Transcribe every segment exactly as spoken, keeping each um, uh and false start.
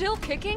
still kicking?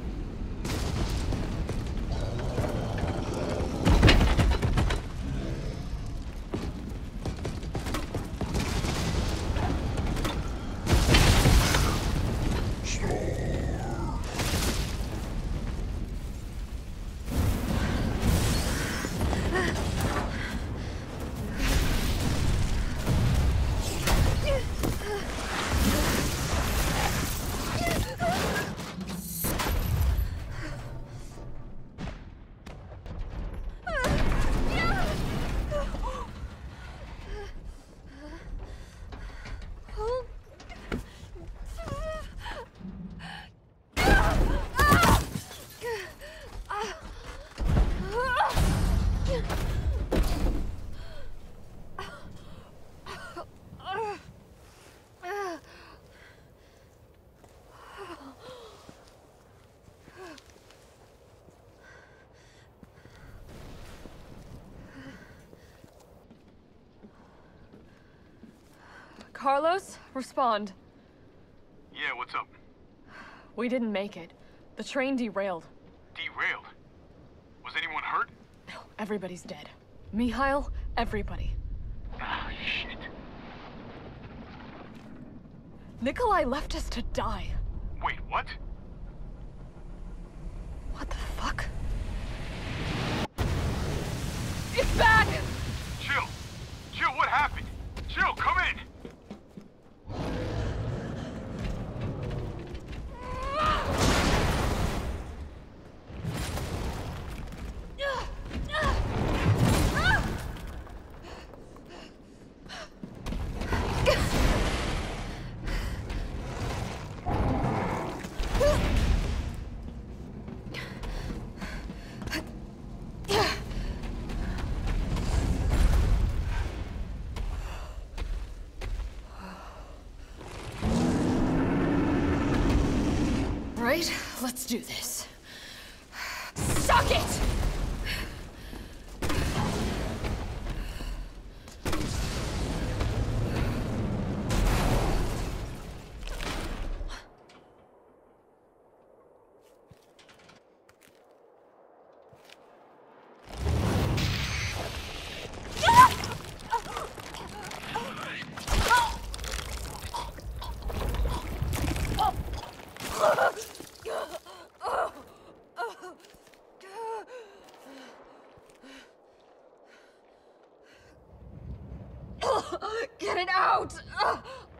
Carlos, respond. Yeah, what's up? We didn't make it. The train derailed. Derailed? Was anyone hurt? No, everybody's dead. Mikhail, everybody. Ah, shit. Nikolai left us to die. Wait, what? What the fuck? It's back! Chill. Chill, what happened? Chill, come in! Right, let's do this. Suck it! Get it out! Ugh.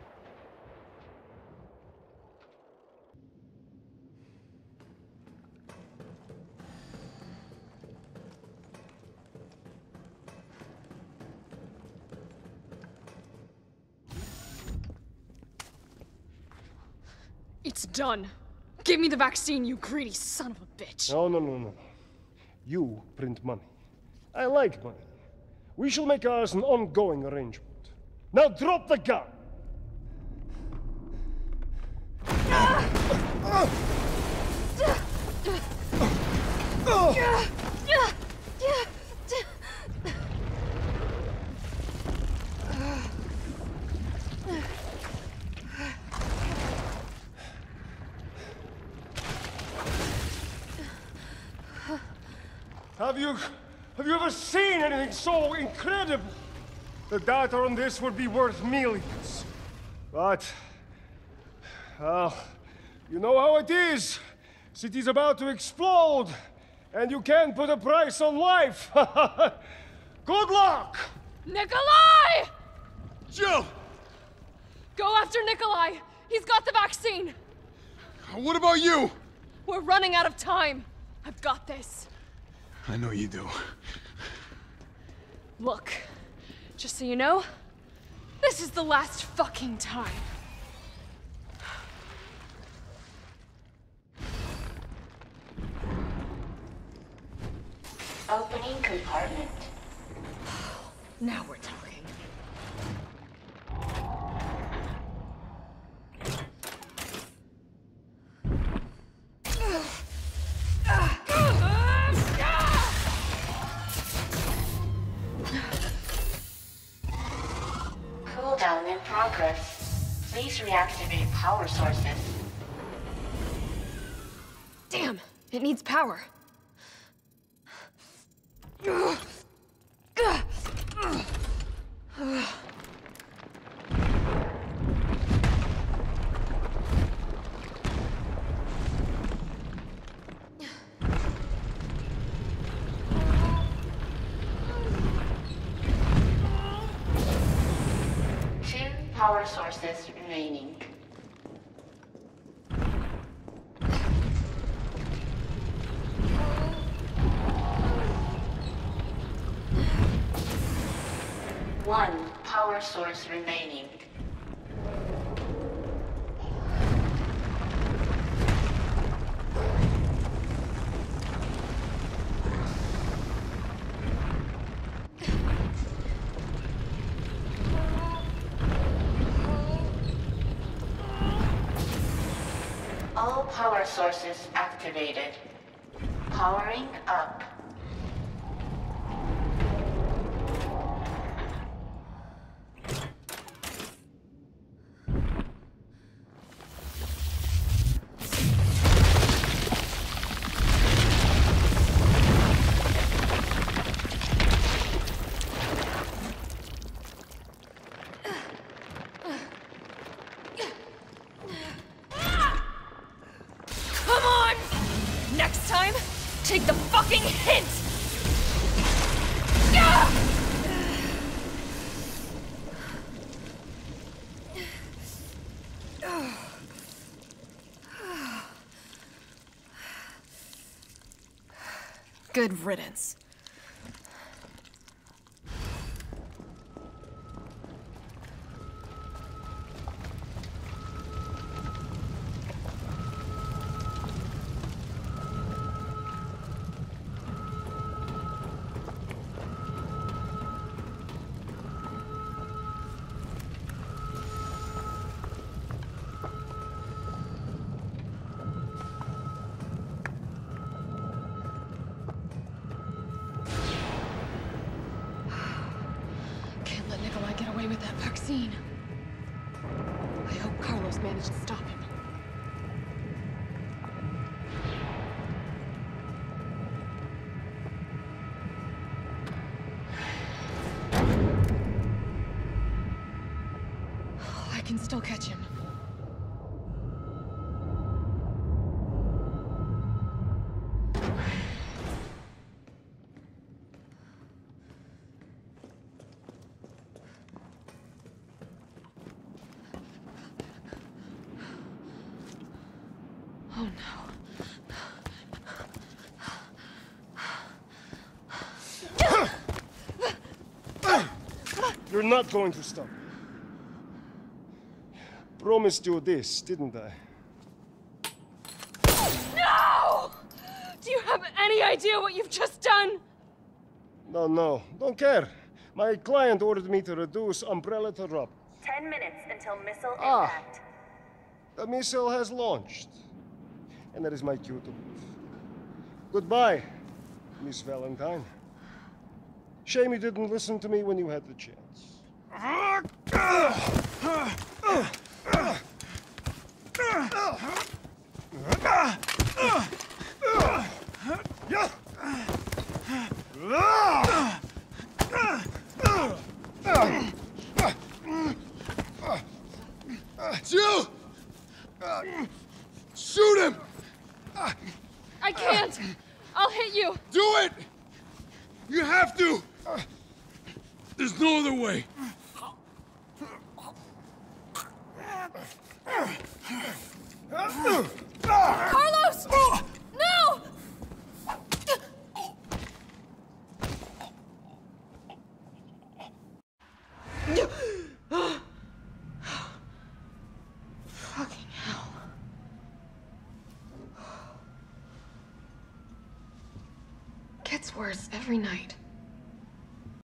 It's done. Give me the vaccine, you greedy son of a bitch. No, no, no, no. You print money. I like money. We shall make ours an ongoing arrangement. Now drop the gun! Have you... have you ever seen anything so incredible? The data on this would be worth millions. But... well, you know how it is. City's about to explode, and you can't put a price on life. Good luck! Nikolai! Jill! Go after Nikolai! He's got the vaccine! What about you? We're running out of time. I've got this. I know you do. Look, just so you know, this is the last fucking time. Opening compartment. Now we're talking. Cooldown in progress. Please reactivate power sources. It needs power. Two power sources remaining. One power source remaining. All power sources activated. Powering up. Come on! Next time, take the fucking hint! Ah! Good riddance. Can't let Nikolai get away with that vaccine. I hope Carlos managed to stop him. I can still catch him. Oh no. You're not going to stop. Promised you this, didn't I? No! Do you have any idea what you've just done? No, no, don't care. My client ordered me to reduce Umbrella to rubble. Ten minutes until missile Ah. impact. The missile has launched. And that is my cue to leave. Goodbye, Miss Valentine. Shame you didn't listen to me when you had the chance. Jill! Shoot him! I can't! I'll hit you! Do it! You have to! There's no other way. Carlos! No! Fucking hell. Gets worse every night.